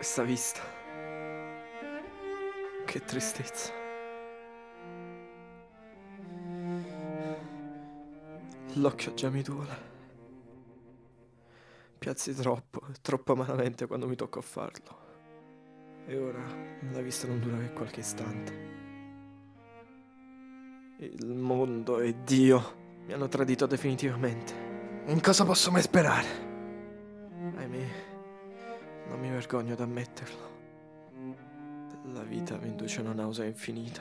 questa vista. Che tristezza. L'occhio già mi duole. Piazzi troppo amaramente quando mi tocca farlo. E ora la vista non dura che qualche istante. Il mondo e Dio mi hanno tradito definitivamente. In cosa posso mai sperare? Ahimè, non mi vergogno ad ammetterlo. La vita mi induce a una nausea infinita.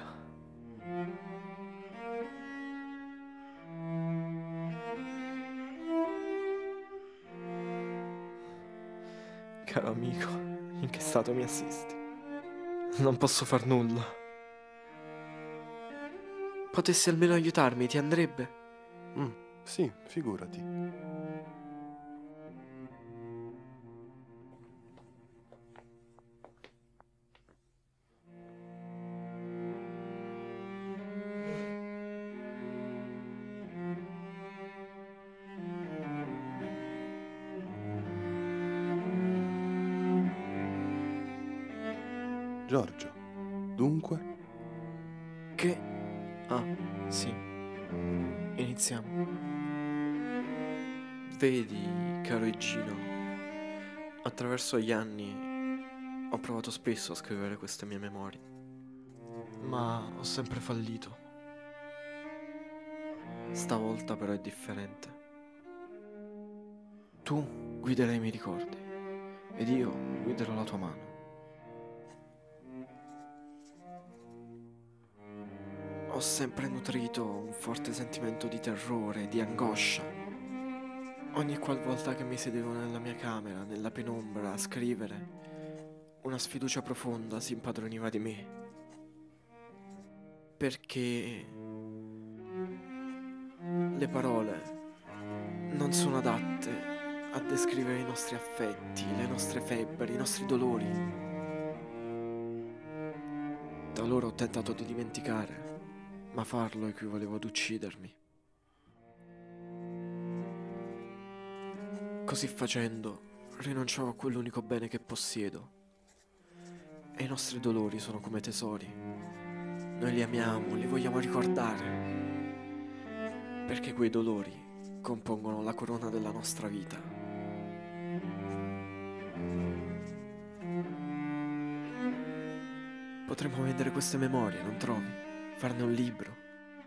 Caro amico, in che stato mi assisti? Non posso far nulla. Potessi almeno aiutarmi, ti andrebbe? Sì, figurati. Giorgio, dunque? Che... Ah, sì. Iniziamo. Vedi, caro Igino, attraverso gli anni ho provato spesso a scrivere queste mie memorie, ma ho sempre fallito. Stavolta però è differente. Tu guiderai i miei ricordi ed io guiderò la tua mano. Ho sempre nutrito un forte sentimento di terrore, di angoscia. Ogni qualvolta che mi sedevo nella mia camera, nella penombra, a scrivere, una sfiducia profonda si impadroniva di me. Perché le parole non sono adatte a descrivere i nostri affetti, le nostre febbri, i nostri dolori. Da allora ho tentato di dimenticare, ma farlo equivaleva ad uccidermi. Così facendo, rinunciavo a quell'unico bene che possiedo. E i nostri dolori sono come tesori. Noi li amiamo, li vogliamo ricordare. Perché quei dolori compongono la corona della nostra vita. Potremmo vendere queste memorie, non trovi? Farne un libro.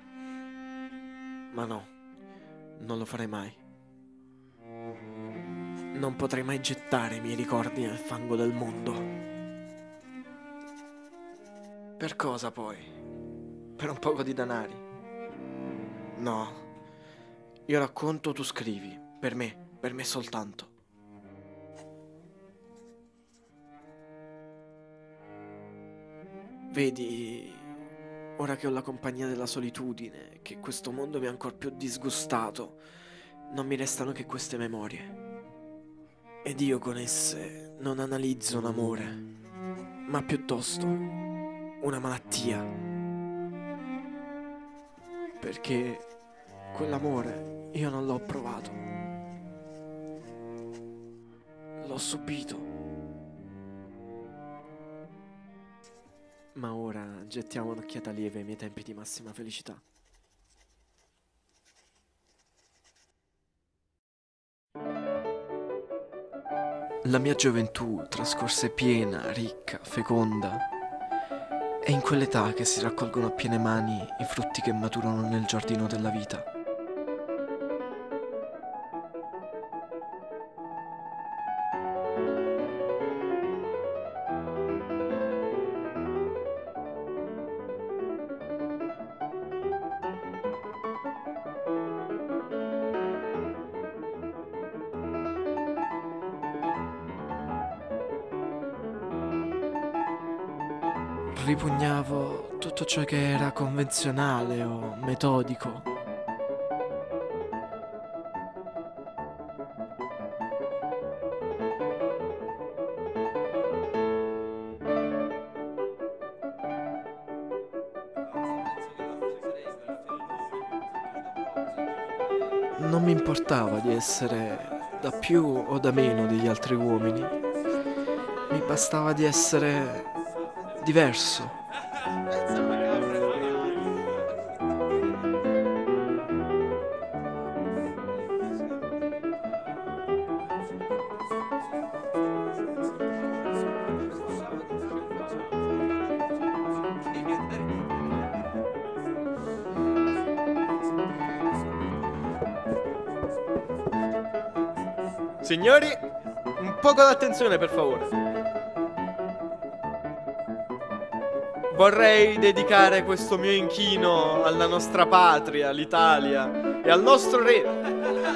Ma no, non lo farei mai. Non potrei mai gettare i miei ricordi nel fango del mondo. Per cosa poi? Per un poco di denari? No. Io racconto, tu scrivi. Per me soltanto. Vedi, ora che ho la compagnia della solitudine, che questo mondo mi ha ancor più disgustato, non mi restano che queste memorie. Ed io con esse non analizzo un amore, ma piuttosto una malattia. Perché quell'amore io non l'ho provato. L'ho subito. Ma ora gettiamo un'occhiata lieve ai miei tempi di massima felicità. La mia gioventù trascorse piena, ricca, feconda. È in quell'età che si raccolgono a piene mani i frutti che maturano nel giardino della vita. Ripugnavo tutto ciò che era convenzionale o metodico. Non mi importava di essere da più o da meno degli altri uomini. Mi bastava di essere diverso. Signori, un poco d'attenzione per favore. Vorrei dedicare questo mio inchino alla nostra patria, l'Italia, e al nostro re.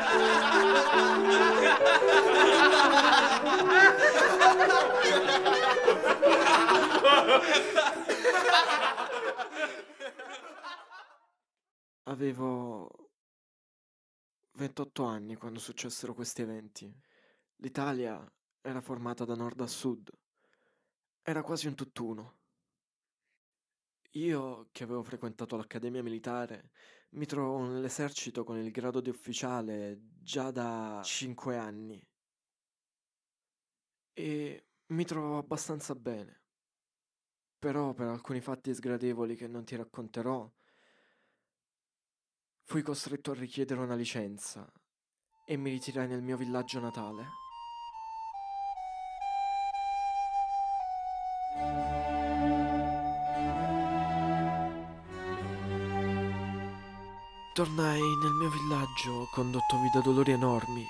Avevo 28 anni quando successero questi eventi. L'Italia era formata da nord a sud. Era quasi un tutt'uno. Io, che avevo frequentato l'accademia militare, mi trovavo nell'esercito con il grado di ufficiale già da 5 anni e mi trovavo abbastanza bene. Però per alcuni fatti sgradevoli che non ti racconterò, fui costretto a richiedere una licenza e mi ritirai nel mio villaggio natale. Tornai nel mio villaggio condottovi da dolori enormi.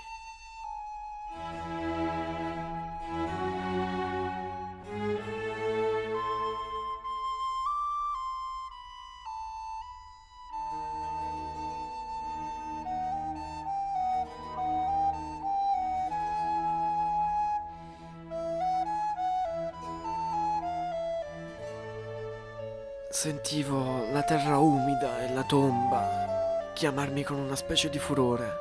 Sentivo la terra umida e la tomba chiamarmi con una specie di furore.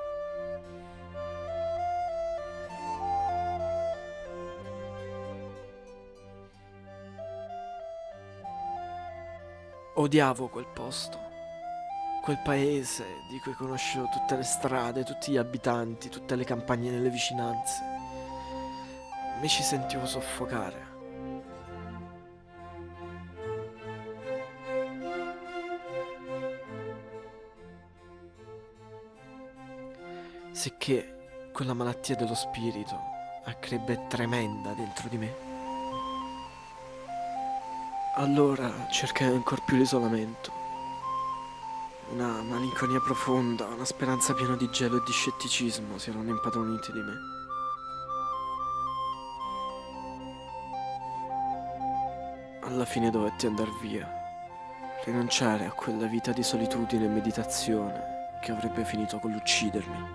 Odiavo quel posto, quel paese di cui conoscevo tutte le strade, tutti gli abitanti, tutte le campagne nelle vicinanze. Mi ci sentivo soffocare. Sicché quella malattia dello spirito accrebbe tremenda dentro di me. Allora cercai ancor più l'isolamento. Una malinconia profonda, una speranza piena di gelo e di scetticismo si erano impadroniti di me. Alla fine dovetti andar via, rinunciare a quella vita di solitudine e meditazione che avrebbe finito con l'uccidermi.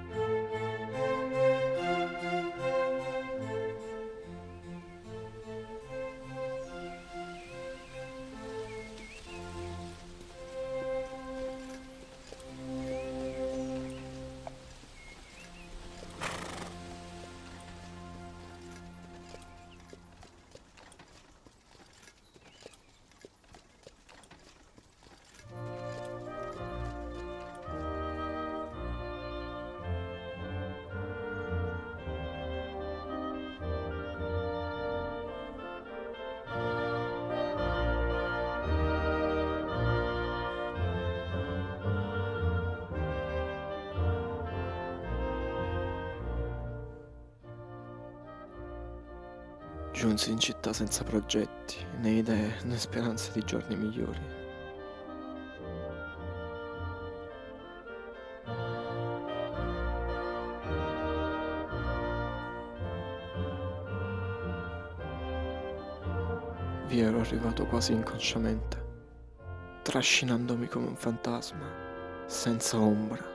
Giunsi in città senza progetti, né idee, né speranze di giorni migliori. Vi ero arrivato quasi inconsciamente, trascinandomi come un fantasma, senza ombra.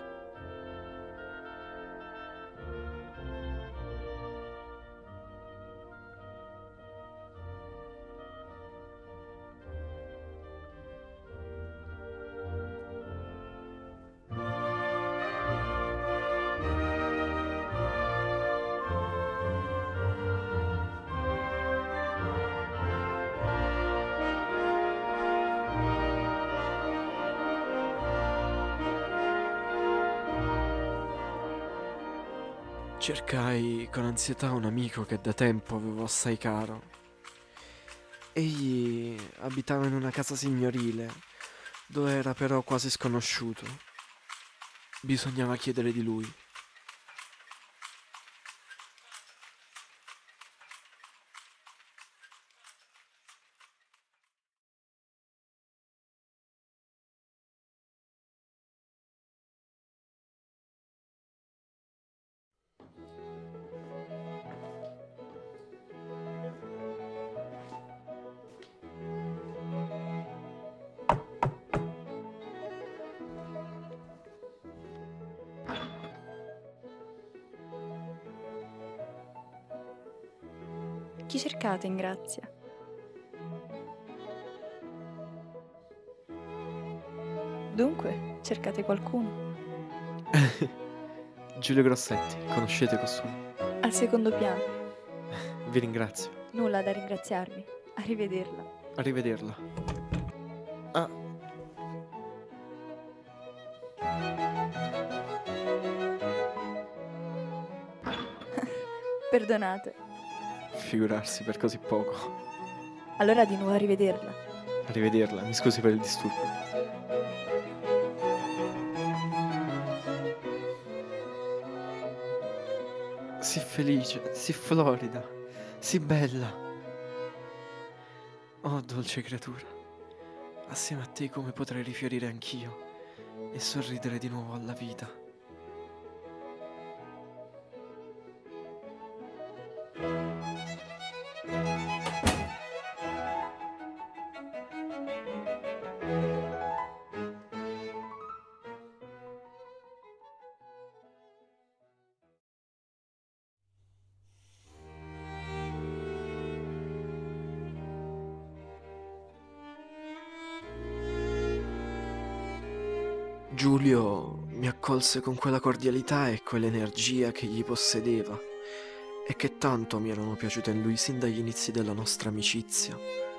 Cercai con ansietà un amico che da tempo avevo assai caro. Egli abitava in una casa signorile, dove era però quasi sconosciuto. Bisognava chiedere di lui. Chi cercate in grazia? Dunque, cercate qualcuno? Giulio Grossetti, conoscete costui? Al secondo piano. Vi ringrazio. Nulla da ringraziarvi. Arrivederla. Arrivederla. Ah, Perdonate. figurarsi per così poco. Allora di nuovo arrivederla. Arrivederla, mi scusi per il disturbo. Sì felice, sì florida, sì bella. Oh, dolce creatura, assieme a te come potrei rifiorire anch'io e sorridere di nuovo alla vita. Giulio mi accolse con quella cordialità e quell'energia che gli possedeva e che tanto mi erano piaciute in lui sin dagli inizi della nostra amicizia.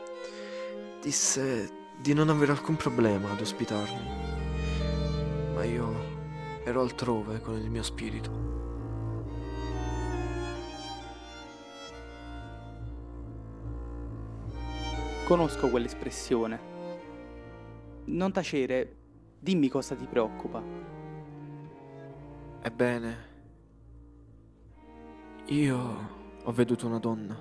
Disse di non avere alcun problema ad ospitarmi, ma io ero altrove con il mio spirito. Conosco quell'espressione. Non tacere, dimmi cosa ti preoccupa. Ebbene, io ho veduto una donna.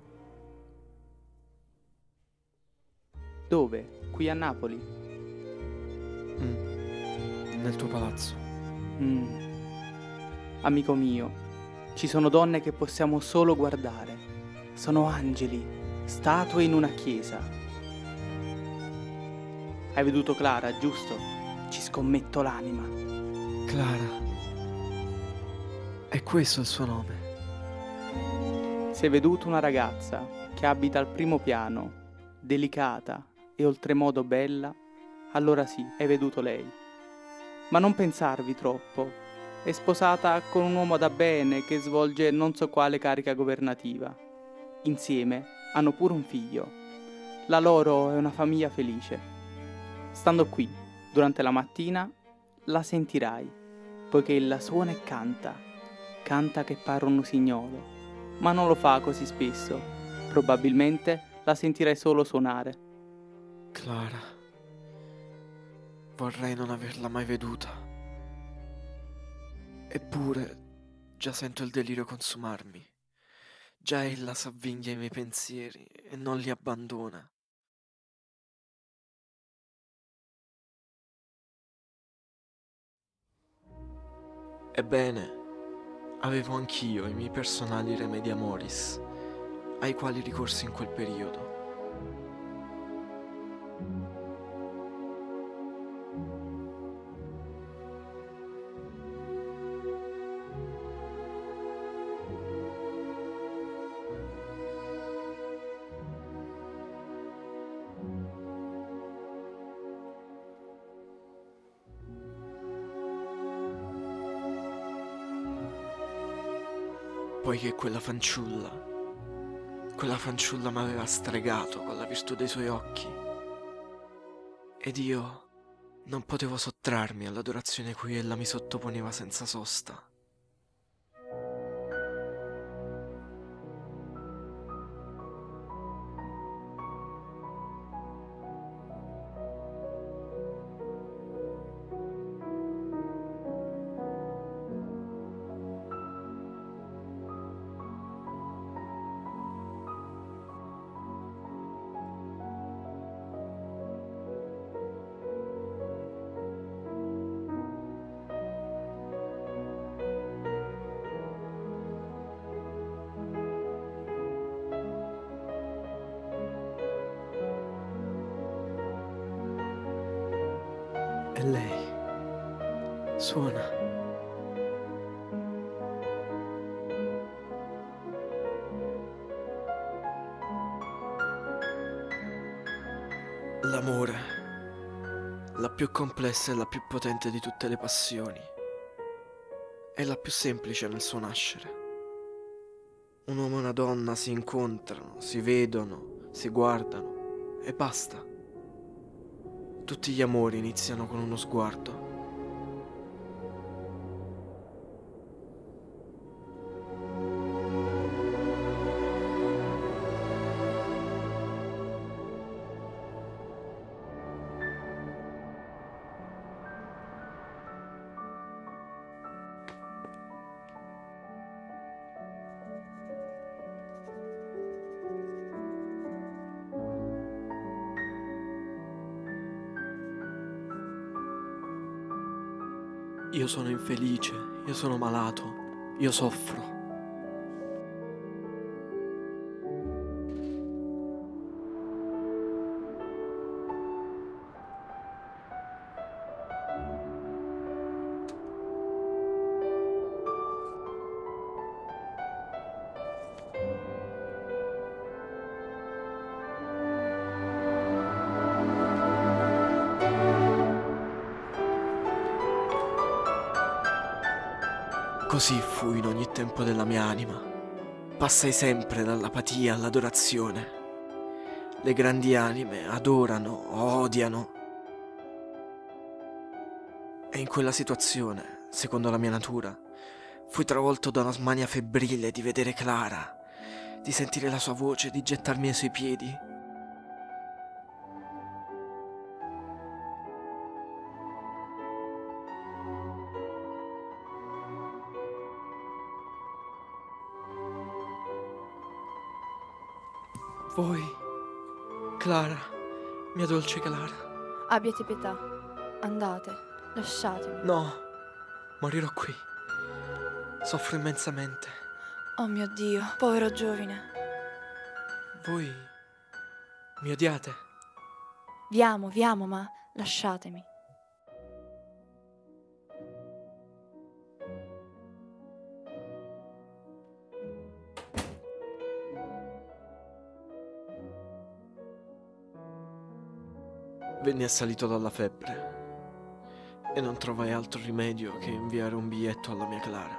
Dove? Qui a Napoli? Nel tuo palazzo. Amico mio, ci sono donne che possiamo solo guardare. Sono angeli, statue in una chiesa. Hai veduto Clara, giusto? Ci scommetto l'anima. Clara. È questo il suo nome. Se hai veduto una ragazza che abita al primo piano, delicata e oltremodo bella, allora sì, hai veduto lei. Ma non pensarvi troppo. È sposata con un uomo da bene che svolge non so quale carica governativa. Insieme hanno pure un figlio. La loro è una famiglia felice. Stando qui, durante la mattina, la sentirai, poiché ella suona e canta che pare un usignolo, ma non lo fa così spesso. Probabilmente la sentirai solo suonare. Clara. Vorrei non averla mai veduta. Eppure, già sento il delirio consumarmi. Già ella s'avvinghia ai miei pensieri e non li abbandona. Ebbene, avevo anch'io i miei personali remedi amoris, ai quali ricorsi in quel periodo. Poiché quella fanciulla m'aveva stregato con la virtù dei suoi occhi. Ed io non potevo sottrarmi all'adorazione cui ella mi sottoponeva senza sosta. È lei. Suona. L'amore, la più complessa e la più potente di tutte le passioni, è la più semplice nel suo nascere. Un uomo e una donna si incontrano, si vedono, si guardano e basta. Tutti gli amori iniziano con uno sguardo. Io sono infelice, io sono malato, io soffro. Così fu in ogni tempo della mia anima. Passai sempre dall'apatia all'adorazione. Le grandi anime adorano, odiano. E in quella situazione, secondo la mia natura, fui travolto da una smania febbrile di vedere Clara, di sentire la sua voce, di gettarmi ai suoi piedi. Voi, Clara, mia dolce Clara. Abbiate pietà. Andate. Lasciatemi. No, morirò qui. Soffro immensamente. Oh mio Dio, povero giovine. Voi mi odiate? Vi amo, ma lasciatemi. Venni assalito dalla febbre e non trovai altro rimedio che inviare un biglietto alla mia Clara.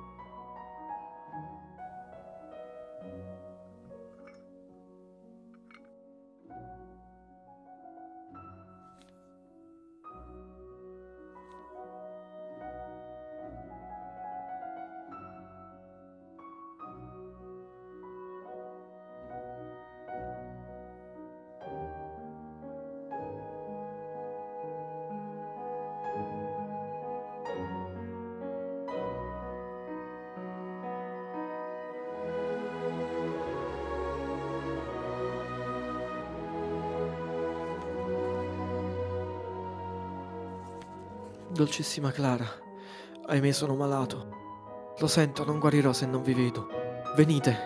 Dolcissima Clara, ahimè sono malato. Lo sento, non guarirò se non vi vedo. Venite.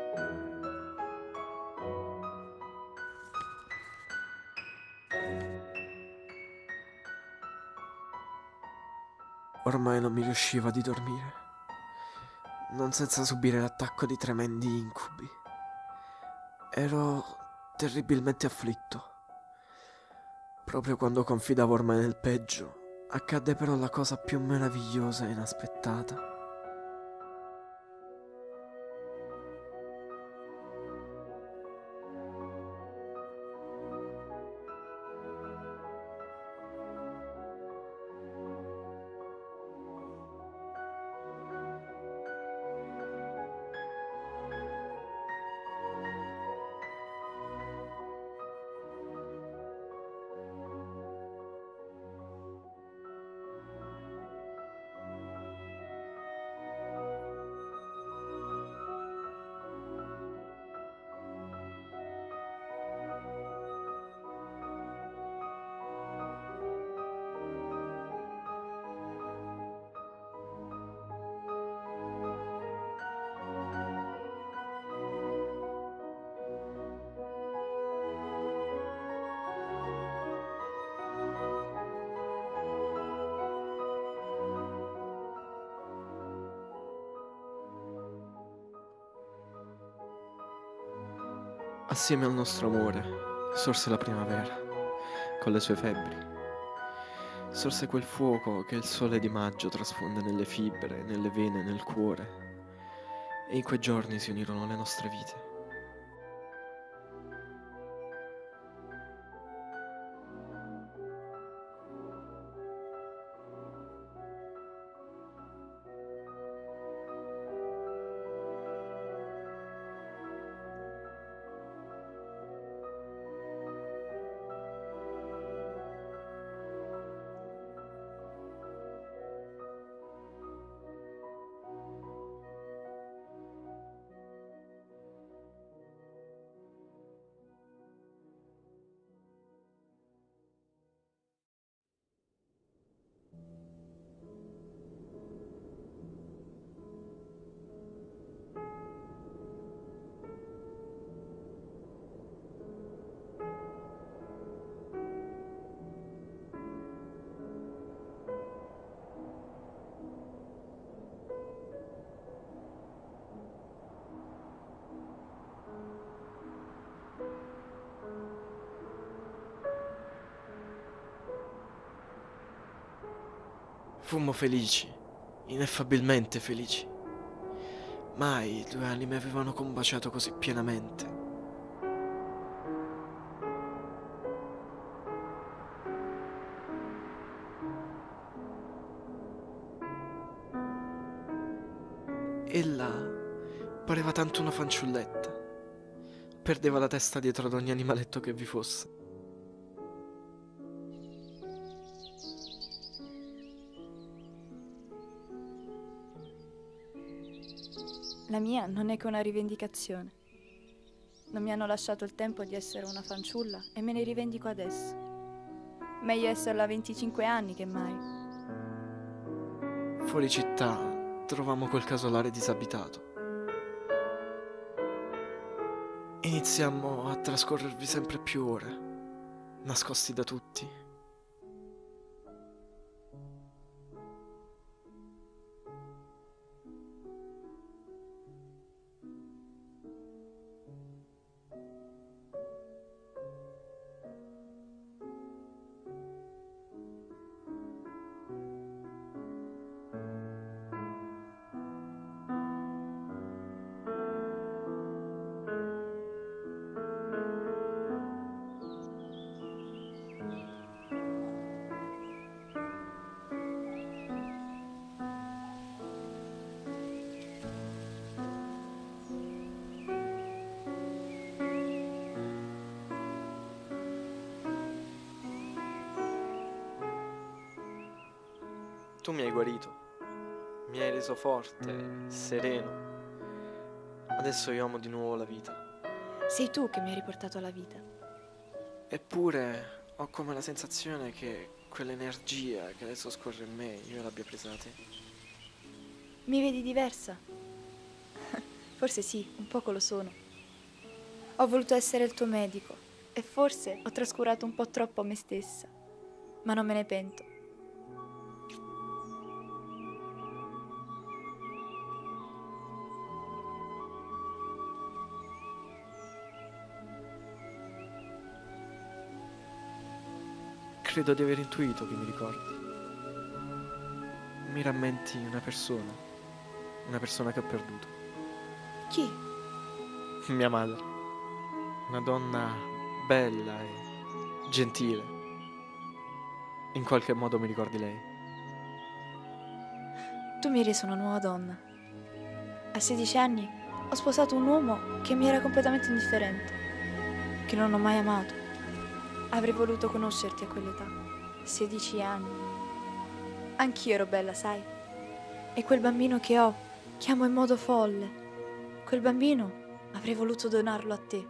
Ormai non mi riusciva di dormire, non senza subire l'attacco di tremendi incubi. Ero terribilmente afflitto. Proprio quando confidavo ormai nel peggio, accadde però la cosa più meravigliosa e inaspettata. Assieme al nostro amore sorse la primavera, con le sue febbri. Sorse quel fuoco che il sole di maggio trasfonde nelle fibre, nelle vene, nel cuore. E in quei giorni si unirono le nostre vite. Fummo felici, ineffabilmente felici. Mai due anime avevano combaciato così pienamente. Ella pareva tanto una fanciulletta. Perdeva la testa dietro ad ogni animaletto che vi fosse. La mia non è che una rivendicazione. Non mi hanno lasciato il tempo di essere una fanciulla e me ne rivendico adesso. Meglio esserla a 25 anni che mai. Fuori città trovammo quel casolare disabitato. Iniziammo a trascorrervi sempre più ore, nascosti da tutti. Tu mi hai guarito, mi hai reso forte, sereno. Adesso io amo di nuovo la vita. Sei tu che mi hai riportato alla vita. Eppure ho come la sensazione che quell'energia che adesso scorre in me io l'abbia presa da te. Mi vedi diversa? Forse sì, un poco lo sono. Ho voluto essere il tuo medico e forse ho trascurato un po' troppo me stessa, ma non me ne pento. Credo di aver intuito che mi ricordi. Mi rammenti una persona che ho perduto. Chi? Mia madre. Una donna bella e gentile. In qualche modo mi ricordi lei. Tu mi hai reso una nuova donna. A 16 anni ho sposato un uomo che mi era completamente indifferente, che non ho mai amato. Avrei voluto conoscerti a quell'età, 16 anni. Anch'io ero bella, sai? E quel bambino che ho, che amo in modo folle, quel bambino avrei voluto donarlo a te.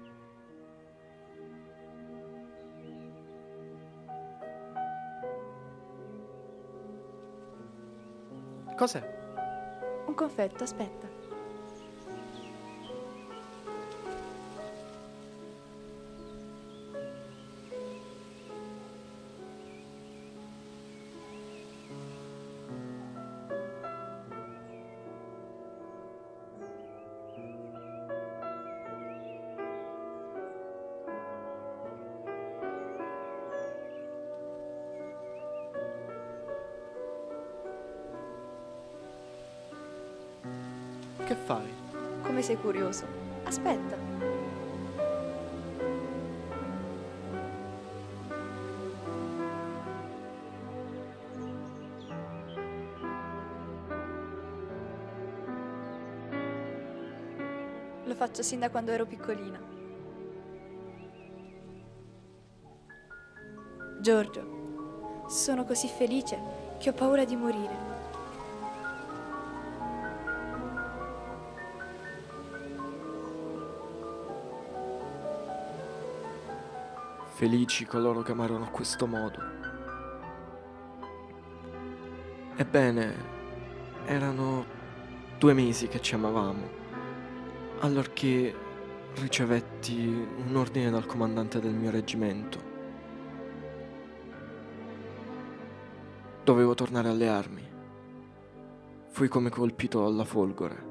Cos'è? Un confetto, aspetta. Che fai? Come sei curioso? Aspetta. Lo faccio sin da quando ero piccolina. Giorgio, sono così felice che ho paura di morire. Felici coloro che amarono a questo modo. Ebbene, erano 2 mesi che ci amavamo, allorché ricevetti un ordine dal comandante del mio reggimento. Dovevo tornare alle armi. Fui come colpito alla folgore.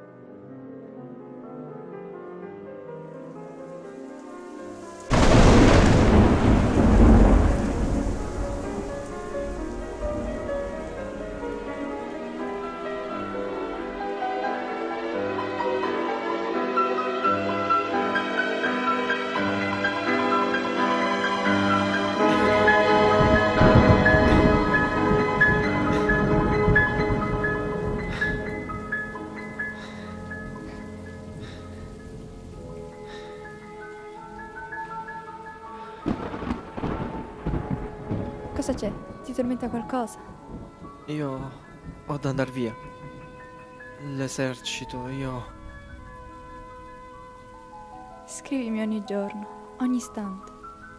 Cosa c'è? Ti tormenta qualcosa? Io ho da andar via. L'esercito, io... Scrivimi ogni giorno, ogni istante.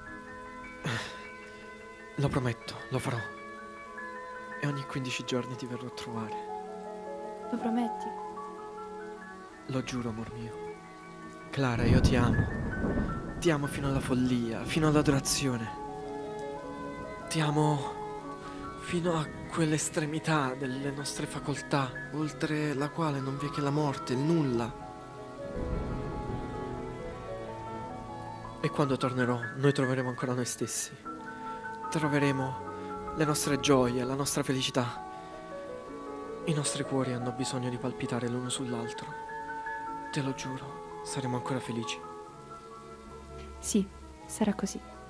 Lo prometto, lo farò. E ogni 15 giorni ti verrò a trovare. Lo prometti? Lo giuro, amor mio. Clara, io ti amo. Ti amo fino alla follia, fino all'adorazione. Ti amo fino a quell'estremità delle nostre facoltà, oltre la quale non vi è che la morte, il nulla. E quando tornerò, noi troveremo ancora noi stessi. Troveremo le nostre gioie, la nostra felicità. I nostri cuori hanno bisogno di palpitare l'uno sull'altro. Te lo giuro, saremo ancora felici. Sì, sarà così.